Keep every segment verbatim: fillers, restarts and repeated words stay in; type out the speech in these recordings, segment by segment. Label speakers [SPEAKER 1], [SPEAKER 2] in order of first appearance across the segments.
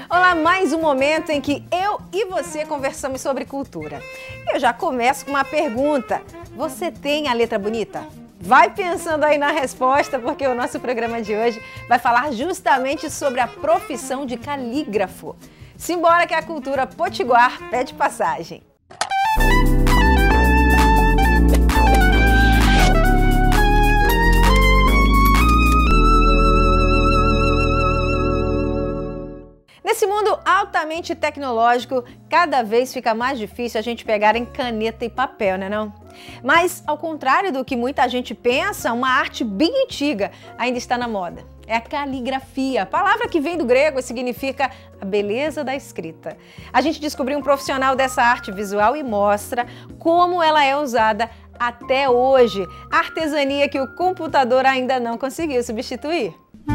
[SPEAKER 1] Olá, mais um momento em que eu e você conversamos sobre cultura. Eu já começo com uma pergunta. Você tem a letra bonita? Vai pensando aí na resposta, porque o nosso programa de hoje vai falar justamente sobre a profissão de calígrafo. Simbora que a cultura potiguar pede passagem. Nesse mundo altamente tecnológico, cada vez fica mais difícil a gente pegar em caneta e papel, né não? Mas, ao contrário do que muita gente pensa, uma arte bem antiga ainda está na moda. É a caligrafia, palavra que vem do grego e significa a beleza da escrita. A gente descobriu um profissional dessa arte visual e mostra como ela é usada até hoje. A artesania que o computador ainda não conseguiu substituir.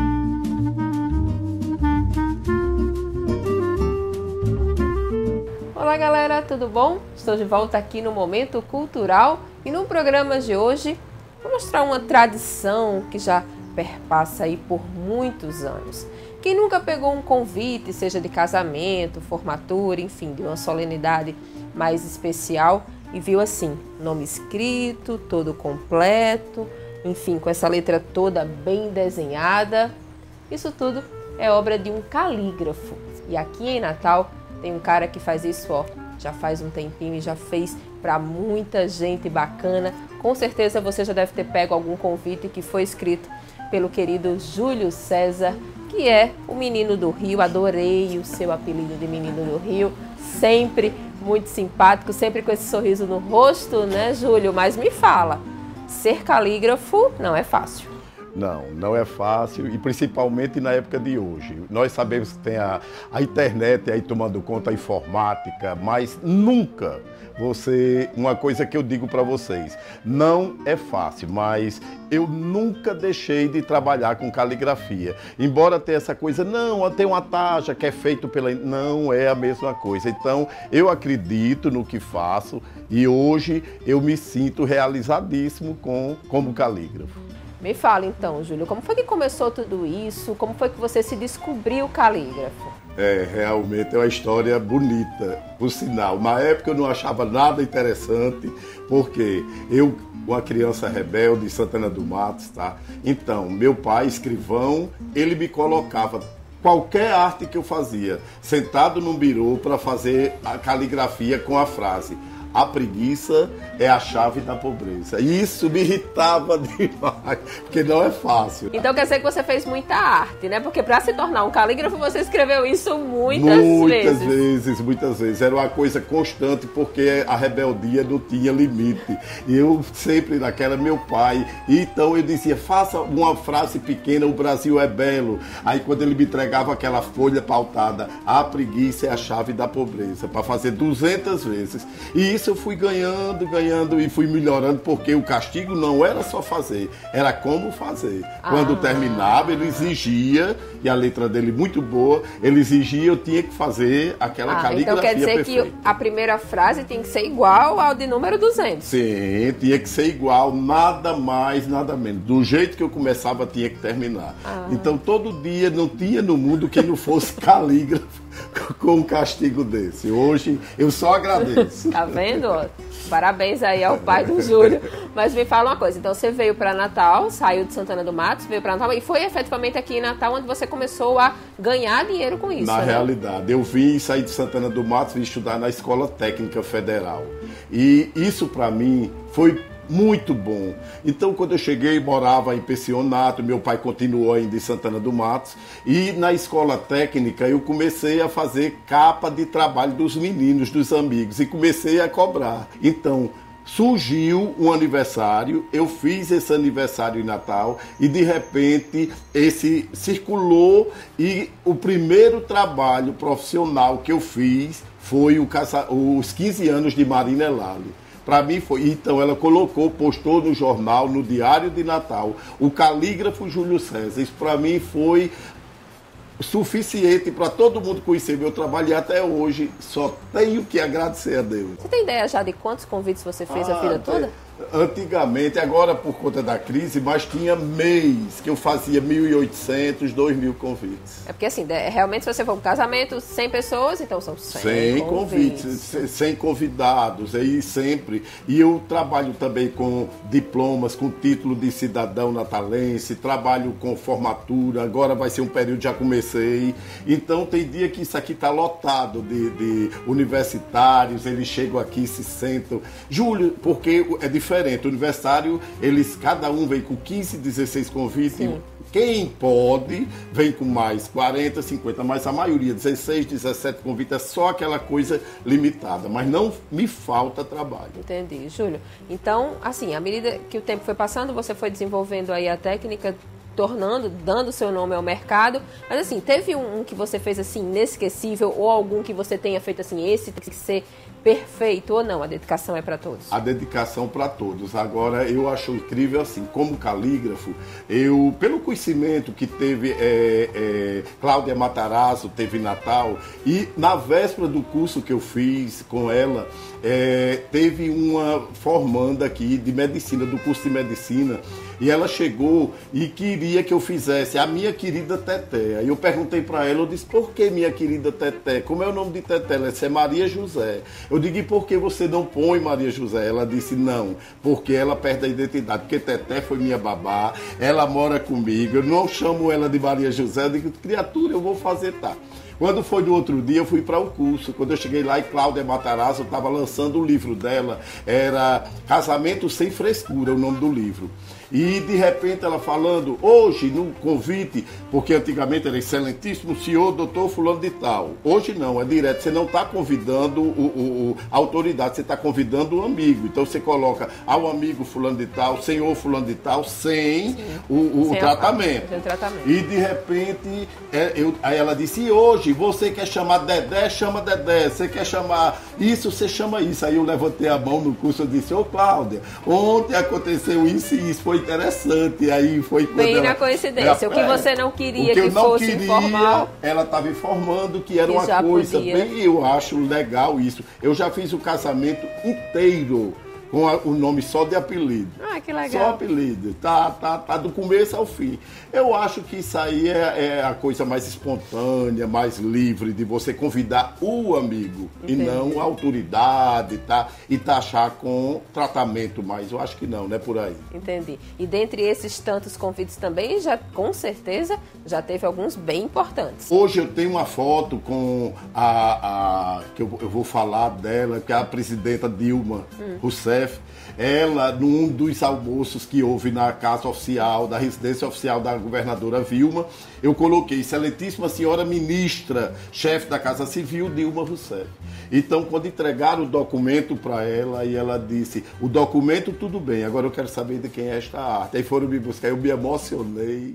[SPEAKER 2] Olá galera, tudo bom? Estou de volta aqui no Momento Cultural e no programa de hoje vou mostrar uma tradição que já perpassa aí por muitos anos. Quem nunca pegou um convite, seja de casamento, formatura, enfim, de uma solenidade mais especial e viu assim, nome escrito, todo completo, enfim, com essa letra toda bem desenhada. Isso tudo é obra de um calígrafo. E aqui em Natal tem um cara que faz isso, ó, já faz um tempinho e já fez para muita gente bacana. Com certeza você já deve ter pego algum convite que foi escrito pelo querido Júlio César, que é o Menino do Rio. Adorei o seu apelido de Menino do Rio, sempre muito simpático, sempre com esse sorriso no rosto, né, Júlio? Mas me fala, ser calígrafo não é fácil.
[SPEAKER 3] Não, não é fácil e principalmente na época de hoje. Nós sabemos que tem a, a internet aí tomando conta, a informática, mas nunca você, uma coisa que eu digo para vocês, não é fácil, mas eu nunca deixei de trabalhar com caligrafia. Embora tenha essa coisa, não, tem uma taxa que é feito pela... Não é a mesma coisa. Então, eu acredito no que faço e hoje eu me sinto realizadíssimo com, como calígrafo.
[SPEAKER 2] Me fala então, Júlio, como foi que começou tudo isso? Como foi que você se descobriu calígrafo?
[SPEAKER 3] É, realmente é uma história bonita, por sinal. Na época eu não achava nada interessante, porque eu, uma criança rebelde de Santana do Matos, tá? Então, meu pai, escrivão, ele me colocava qualquer arte que eu fazia, sentado num birô para fazer a caligrafia com a frase: a preguiça é a chave da pobreza. E isso me irritava demais, porque não é fácil.
[SPEAKER 2] Então quer dizer que você fez muita arte, né? Porque para se tornar um calígrafo você escreveu isso muitas,
[SPEAKER 3] muitas
[SPEAKER 2] vezes.
[SPEAKER 3] Muitas vezes, muitas vezes. Era uma coisa constante, porque a rebeldia não tinha limite. E eu sempre naquela, meu pai. Então eu dizia, faça uma frase pequena, o Brasil é belo. Aí quando ele me entregava aquela folha pautada, a preguiça é a chave da pobreza, para fazer duzentas vezes. E isso eu fui ganhando, ganhando e fui melhorando, porque o castigo não era só fazer, era como fazer. Ah. Quando terminava, ele exigia, e a letra dele muito boa, ele exigia, eu tinha que fazer aquela ah, caligrafia
[SPEAKER 2] então quer dizer
[SPEAKER 3] perfeita.
[SPEAKER 2] Que a primeira frase tem que ser igual ao de número duzentos.
[SPEAKER 3] Sim, tinha que ser igual, nada mais, nada menos. Do jeito que eu começava, tinha que terminar. Ah. Então, todo dia não tinha no mundo quem não fosse calígrafo com um castigo desse. Hoje, eu só agradeço.
[SPEAKER 2] Tá vendo? Parabéns aí ao pai do Júlio. Mas me fala uma coisa, então você veio para Natal, saiu de Santana do Matos, veio para Natal e foi efetivamente aqui em Natal onde você começou a ganhar dinheiro com isso,
[SPEAKER 3] Na
[SPEAKER 2] né?
[SPEAKER 3] realidade, eu vim sair de Santana do Matos e vim estudar na Escola Técnica Federal. E isso para mim foi muito bom. Então, quando eu cheguei, morava em pensionato, meu pai continuou ainda em Santana do Matos, e na escola técnica eu comecei a fazer capa de trabalho dos meninos, dos amigos, e comecei a cobrar. Então, surgiu um aniversário, eu fiz esse aniversário em Natal, e de repente, esse circulou, e o primeiro trabalho profissional que eu fiz foi o casa... os quinze anos de Marina Elali. Para mim foi, então ela colocou, postou no jornal, no Diário de Natal, o calígrafo Júlio César. Isso para mim foi suficiente para todo mundo conhecer meu trabalho e até hoje só tenho que agradecer a Deus.
[SPEAKER 2] Você tem ideia já de quantos convites você fez ah, a vida toda?
[SPEAKER 3] Antigamente, agora por conta da crise, mas tinha mês que eu fazia mil e oitocentos, dois mil convites.
[SPEAKER 2] É porque assim, realmente se você for um casamento, cem pessoas, então são cem,
[SPEAKER 3] cem
[SPEAKER 2] convites.
[SPEAKER 3] convites, cem convidados, aí sempre. E eu trabalho também com diplomas, com título de cidadão natalense, trabalho com formatura, agora vai ser um período, já comecei. Então tem dia que isso aqui está lotado de, de universitários, eles chegam aqui, se sentam. Júlio, porque é diferente. Diferente. O universitário, eles, cada um vem com quinze, dezesseis convites. Sim. Quem pode, vem com mais quarenta, cinquenta, mas a maioria, dezesseis, dezessete convites, é só aquela coisa limitada. Mas não me falta trabalho.
[SPEAKER 2] Entendi, Júlio. Então, assim, à medida que o tempo foi passando, você foi desenvolvendo aí a técnica, tornando, dando seu nome ao mercado. Mas assim, teve um, um que você fez assim, inesquecível, ou algum que você tenha feito assim, esse tem que ser perfeito ou não? A dedicação é para todos?
[SPEAKER 3] A dedicação para todos. Agora, eu acho incrível assim, como calígrafo, eu, pelo conhecimento que teve é, é, Cláudia Matarazzo, teve em Natal, e na véspera do curso que eu fiz com ela, é, teve uma formanda aqui de medicina, do curso de medicina, e ela chegou e queria que eu fizesse a minha querida Teté. Aí eu perguntei para ela, eu disse, por que minha querida Teté? Como é o nome de Teté? Ela disse, é Maria José. Eu digo, e por que você não põe Maria José? Ela disse, não, porque ela perde a identidade, porque Teté foi minha babá, ela mora comigo, eu não chamo ela de Maria José, eu digo, criatura, eu vou fazer, tá. Quando foi no outro dia, eu fui para o curso. Quando eu cheguei lá, e Cláudia Matarazzo estava lançando o livro dela, era Casamento Sem Frescura, o nome do livro. E, de repente, ela falando, hoje, no convite, porque antigamente era excelentíssimo senhor, doutor fulano de tal. Hoje não, é direto. Você não está convidando o, o, o, a autoridade, você está convidando o amigo. Então, você coloca ao amigo fulano de tal, senhor fulano de tal, sem Sim. o, o sem tratamento.
[SPEAKER 2] Sem tratamento.
[SPEAKER 3] E, de repente, é, eu, aí ela disse, e hoje, você quer chamar Dedé, chama Dedé. Você quer chamar isso, você chama isso. Aí eu levantei a mão no curso e disse, ô Cláudia, ontem aconteceu isso e isso, foi interessante, aí foi quando
[SPEAKER 2] bem
[SPEAKER 3] ela,
[SPEAKER 2] na coincidência,
[SPEAKER 3] ela,
[SPEAKER 2] o que você não queria
[SPEAKER 3] que,
[SPEAKER 2] que
[SPEAKER 3] não
[SPEAKER 2] fosse
[SPEAKER 3] queria,
[SPEAKER 2] informal,
[SPEAKER 3] ela estava informando que era
[SPEAKER 2] que
[SPEAKER 3] uma coisa
[SPEAKER 2] podia.
[SPEAKER 3] bem, eu acho legal isso. Eu já fiz o casamento inteiro com a, o nome só de apelido.
[SPEAKER 2] Ah, que legal.
[SPEAKER 3] Só apelido, tá, tá, tá do começo ao fim. Eu acho que isso aí é, é a coisa mais espontânea, mais livre de você convidar o amigo. Entendi. E não a autoridade, tá? E taxar com tratamento, mas eu acho que não, não é por aí.
[SPEAKER 2] Entendi. E dentre esses tantos convites também, já com certeza, já teve alguns bem importantes.
[SPEAKER 3] Hoje eu tenho uma foto com a, a que eu, eu vou falar dela, que é a presidenta Dilma hum. Rousseff. Ela, num dos almoços que houve na casa oficial, da residência oficial da governadora Vilma, eu coloquei excelentíssima senhora ministra, chefe da Casa Civil, Dilma Rousseff. Então, quando entregaram o documento para ela, e ela disse, o documento tudo bem, agora eu quero saber de quem é esta arte. Aí foram me buscar, eu me emocionei.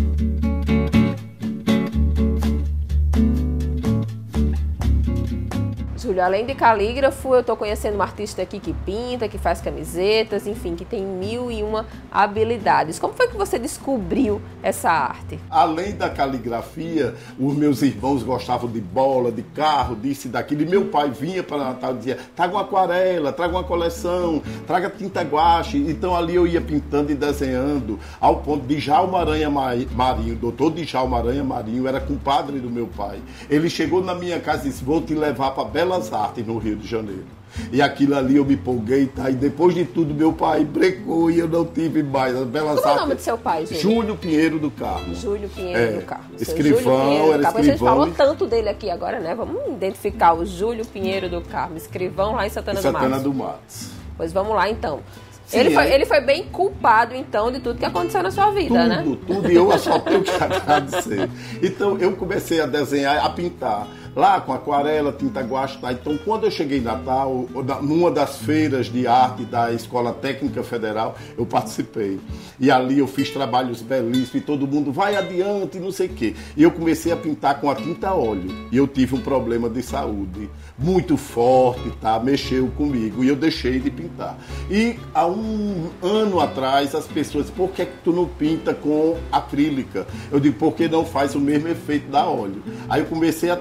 [SPEAKER 2] Júlio, além de calígrafo, eu estou conhecendo uma artista aqui que pinta, que faz camisetas, enfim, que tem mil e uma habilidades. Como foi que você descobriu essa arte?
[SPEAKER 3] Além da caligrafia, os meus irmãos gostavam de bola, de carro, disso e daquilo. E meu pai vinha para Natal e dizia, traga uma aquarela, traga uma coleção, traga tinta guache. Então ali eu ia pintando e desenhando, ao ponto de Djalma Aranha Marinho, doutor Djalma Aranha Marinho, era compadre do meu pai. Ele chegou na minha casa e disse, vou te levar para Bela Artes no Rio de Janeiro. E aquilo ali eu me empolguei, tá? E depois de tudo meu pai brecou e eu não tive mais as Belas
[SPEAKER 2] Como
[SPEAKER 3] Artes.
[SPEAKER 2] é o nome do seu pai, Júlio?
[SPEAKER 3] Júlio Pinheiro do Carmo.
[SPEAKER 2] Júlio Pinheiro
[SPEAKER 3] é,
[SPEAKER 2] do Carmo.
[SPEAKER 3] Escrivão,
[SPEAKER 2] Pinheiro
[SPEAKER 3] era
[SPEAKER 2] do Carmo.
[SPEAKER 3] escrivão.
[SPEAKER 2] A gente falou tanto dele aqui agora, né? Vamos identificar o Júlio Pinheiro do Carmo, escrivão lá em Santana,
[SPEAKER 3] em Santana
[SPEAKER 2] do Matos.
[SPEAKER 3] do Matos.
[SPEAKER 2] Pois vamos lá, então.
[SPEAKER 3] Sim,
[SPEAKER 2] ele, foi,
[SPEAKER 3] aí...
[SPEAKER 2] ele foi bem culpado, então, de tudo que aconteceu na sua vida,
[SPEAKER 3] tudo,
[SPEAKER 2] né?
[SPEAKER 3] Tudo, tudo. E eu só tenho que agradecer. Então, eu comecei a desenhar, a pintar. Lá com aquarela, tinta guache, tá? Então, quando eu cheguei em Natal, numa das feiras de arte da Escola Técnica Federal, eu participei. E ali eu fiz trabalhos belíssimos e todo mundo vai adiante, não sei o quê. E eu comecei a pintar com a tinta a óleo. E eu tive um problema de saúde muito forte, tá? Mexeu comigo e eu deixei de pintar. E há um ano atrás, as pessoas, por que tu não pinta com acrílica? Eu digo, por que não faz o mesmo efeito da óleo? Aí eu comecei a testar.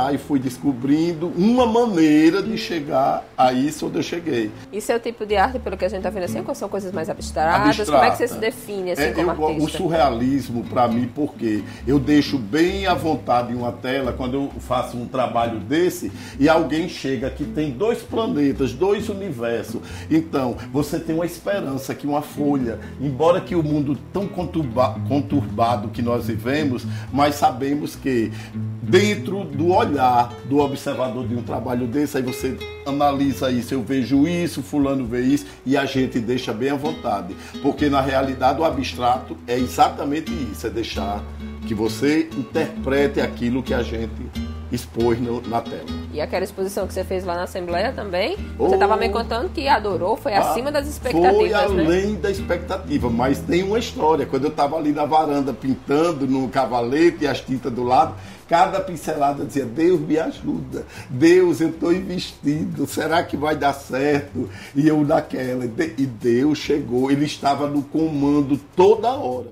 [SPEAKER 3] estudar e fui descobrindo uma maneira de chegar a isso onde eu cheguei.
[SPEAKER 2] Isso é o tipo de arte, pelo que a gente está vendo assim, ou são coisas mais abstratas?
[SPEAKER 3] Abstrata.
[SPEAKER 2] Como é que você se define assim
[SPEAKER 3] é,
[SPEAKER 2] como
[SPEAKER 3] eu,
[SPEAKER 2] artista?
[SPEAKER 3] O surrealismo, para mim, porque eu deixo bem à vontade em uma tela, quando eu faço um trabalho desse, e alguém chega que tem dois planetas, dois universos. Então, você tem uma esperança que uma folha, embora que o mundo tão conturba, conturbado que nós vivemos, mas sabemos que dentro do olhar do observador de um trabalho desse, aí você analisa isso, eu vejo isso, fulano vê isso, e a gente deixa bem à vontade. Porque na realidade o abstrato é exatamente isso, é deixar que você interprete aquilo que a gente expôs no, na tela.
[SPEAKER 2] E aquela exposição que você fez lá na Assembleia também,
[SPEAKER 3] Oh,
[SPEAKER 2] você estava me contando que adorou, foi
[SPEAKER 3] ah,
[SPEAKER 2] acima das expectativas,
[SPEAKER 3] foi além
[SPEAKER 2] né?
[SPEAKER 3] da expectativa, mas tem uma história. Quando eu estava ali na varanda pintando no cavalete e as tintas do lado, cada pincelada dizia, Deus me ajuda, Deus, eu estou investindo, será que vai dar certo? E eu naquela, e Deus chegou, ele estava no comando toda hora.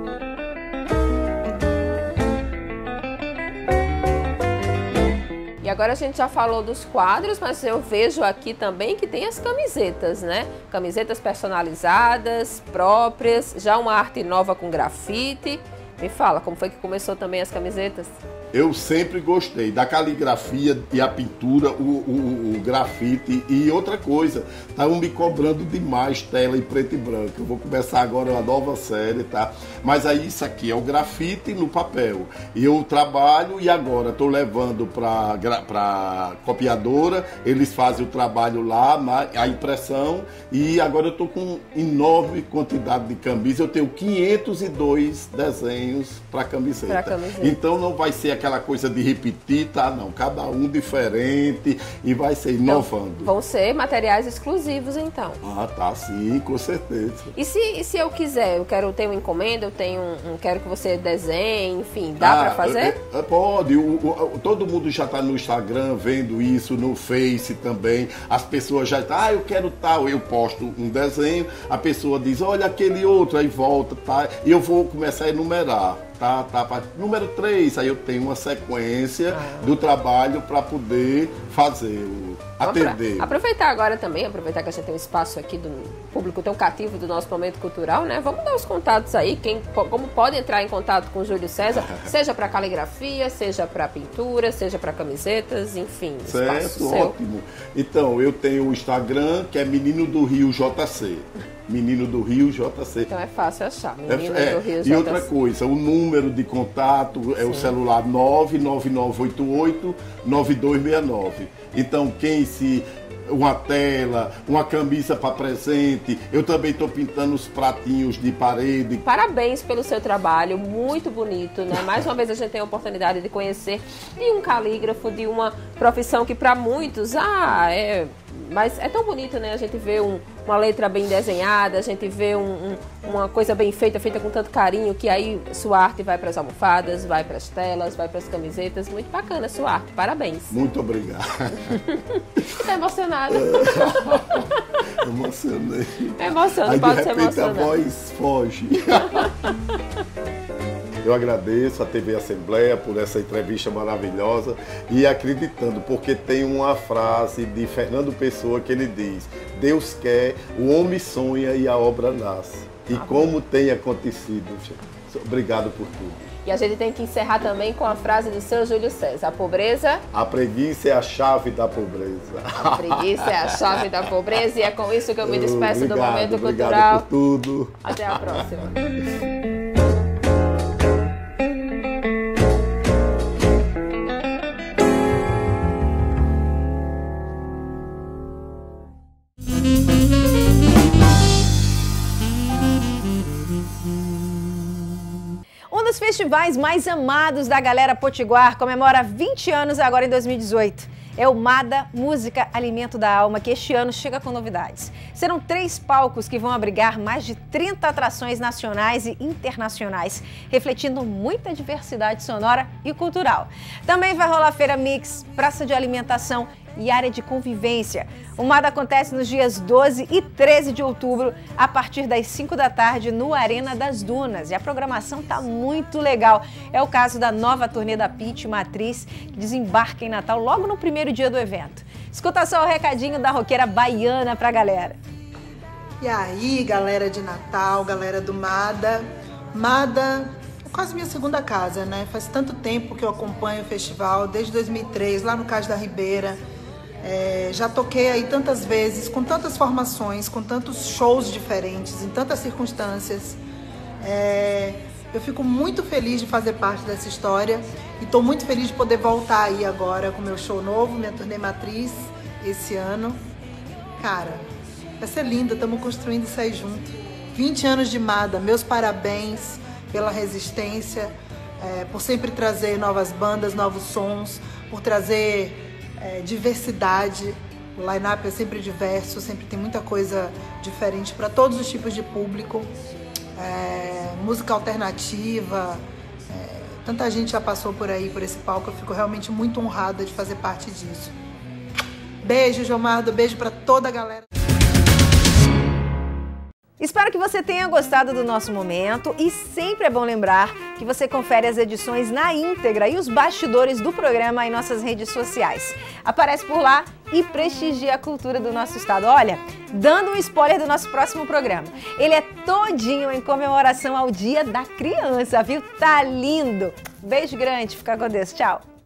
[SPEAKER 2] E agora a gente já falou dos quadros, mas eu vejo aqui também que tem as camisetas, né? Camisetas personalizadas, próprias, já uma arte nova com grafite. Me fala, como foi que começou também as camisetas?
[SPEAKER 3] Eu sempre gostei da caligrafia e a pintura, o, o, o grafite e outra coisa. Estavam me cobrando demais tela em preto e branco. Eu vou começar agora uma nova série, tá? Mas aí isso aqui é o grafite no papel. E eu trabalho e agora estou levando para para copiadora. Eles fazem o trabalho lá, na, a impressão. E agora eu estou com enorme quantidade de camisas. Eu tenho quinhentos e dois desenhos para camiseta.
[SPEAKER 2] camiseta.
[SPEAKER 3] Então não vai ser aquela coisa de repetir, tá? Não, cada um diferente e vai ser
[SPEAKER 2] Então,
[SPEAKER 3] inovando.
[SPEAKER 2] Vão ser materiais exclusivos, então.
[SPEAKER 3] Ah, tá, sim, com certeza.
[SPEAKER 2] E se, e se eu quiser, eu quero ter uma encomenda, eu tenho um, um quero que você desenhe, enfim, dá
[SPEAKER 3] ah,
[SPEAKER 2] para fazer?
[SPEAKER 3] É, é, pode, o, o, todo mundo já tá no Instagram vendo isso, no Face também, as pessoas já estão, ah, eu quero tal, eu posto um desenho, a pessoa diz, olha aquele outro, aí volta, tá? E eu vou começar a enumerar. Tá, tá, número três, aí eu tenho uma sequência ah. do trabalho para poder fazer, o, atender.
[SPEAKER 2] Pra aproveitar agora também, aproveitar que a gente tem um espaço aqui do público tão cativo do nosso momento cultural, né? Vamos dar os contatos aí, quem, como pode entrar em contato com o Júlio César, seja para caligrafia, seja para pintura, seja para camisetas, enfim.
[SPEAKER 3] Certo,
[SPEAKER 2] seu.
[SPEAKER 3] Ótimo. Então, eu tenho o Instagram, que é Menino do Rio J C. Menino do Rio J C.
[SPEAKER 2] Então é fácil achar. Menino
[SPEAKER 3] é,
[SPEAKER 2] do Rio
[SPEAKER 3] é,
[SPEAKER 2] J C.
[SPEAKER 3] E outra coisa, o número de contato é Sim. o celular nove nove nove oito oito nove dois seis nove. Então, quem se... uma tela, uma camisa para presente. Eu também estou pintando os pratinhos de parede.
[SPEAKER 2] Parabéns pelo seu trabalho, muito bonito, né? Mais uma vez a gente tem a oportunidade de conhecer de um calígrafo, de uma profissão que para muitos, ah, é... Mas é tão bonito, né? A gente vê um, uma letra bem desenhada, a gente vê um, um, uma coisa bem feita, feita com tanto carinho, que aí sua arte vai para as almofadas, vai para as telas, vai para as camisetas. Muito bacana a sua arte, parabéns.
[SPEAKER 3] Muito obrigado.
[SPEAKER 2] Está emocionada.
[SPEAKER 3] Emocionei.
[SPEAKER 2] É emocionante,
[SPEAKER 3] aí,
[SPEAKER 2] pode
[SPEAKER 3] de
[SPEAKER 2] ser
[SPEAKER 3] repente
[SPEAKER 2] emocionante.
[SPEAKER 3] A voz foge. Eu agradeço a T V Assembleia por essa entrevista maravilhosa e acreditando, porque tem uma frase de Fernando Pessoa que ele diz: Deus quer, o homem sonha e a obra nasce. E ah, como tem acontecido. Obrigado por tudo.
[SPEAKER 2] E a gente tem que encerrar também com a frase do seu Júlio César: a pobreza...
[SPEAKER 3] A preguiça é a chave da pobreza.
[SPEAKER 2] A preguiça é a chave da pobreza e é com isso que eu me despeço
[SPEAKER 3] obrigado,
[SPEAKER 2] do Momento
[SPEAKER 3] obrigado
[SPEAKER 2] Cultural.
[SPEAKER 3] Por tudo.
[SPEAKER 2] Até a próxima.
[SPEAKER 1] Um dos festivais mais amados da galera potiguar comemora vinte anos agora em dois mil e dezoito. É o MADA Música Alimento da Alma, que este ano chega com novidades. Serão três palcos que vão abrigar mais de trinta atrações nacionais e internacionais, refletindo muita diversidade sonora e cultural. Também vai rolar feira mix, praça de alimentação e área de convivência. O MADA acontece nos dias doze e treze de outubro, a partir das cinco da tarde, no Arena das Dunas. E a programação tá muito legal. É o caso da nova turnê da Pitty Matriz, que desembarca em Natal logo no primeiro dia do evento. Escuta só o recadinho da roqueira baiana pra galera.
[SPEAKER 4] E aí, galera de Natal, galera do MADA. MADA é quase minha segunda casa, né? Faz tanto tempo que eu acompanho o festival, desde dois mil e três, lá no Cais da Ribeira. É, já toquei aí tantas vezes, com tantas formações, com tantos shows diferentes, em tantas circunstâncias. É, eu fico muito feliz de fazer parte dessa história e estou muito feliz de poder voltar aí agora com meu show novo, minha turnê Matriz, esse ano. Cara, vai ser lindo, estamos construindo isso aí junto. vinte anos de MADA, meus parabéns pela resistência, é, por sempre trazer novas bandas, novos sons, por trazer... É, diversidade, o line-up é sempre diverso, sempre tem muita coisa diferente para todos os tipos de público, é, música alternativa, é, tanta gente já passou por aí, por esse palco, eu fico realmente muito honrada de fazer parte disso. Beijo, Jomardo, beijo para toda a galera.
[SPEAKER 1] Espero que você tenha gostado do nosso momento e sempre é bom lembrar que você confere as edições na íntegra e os bastidores do programa em nossas redes sociais. Aparece por lá e prestigia a cultura do nosso estado. Olha, dando um spoiler do nosso próximo programa. Ele é todinho em comemoração ao Dia da Criança, viu? Tá lindo! Beijo grande, fica com Deus, tchau!